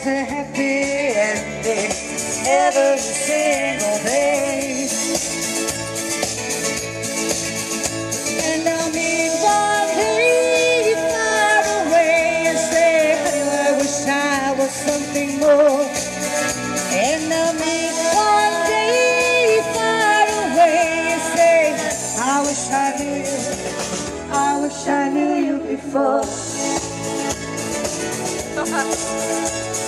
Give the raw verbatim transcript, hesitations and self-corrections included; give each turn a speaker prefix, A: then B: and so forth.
A: a happy ending every single day. And I'll meet one day far away and say, I wish I was something more. And I'll meet one day far away and say, I wish I knew you, I wish I knew you before.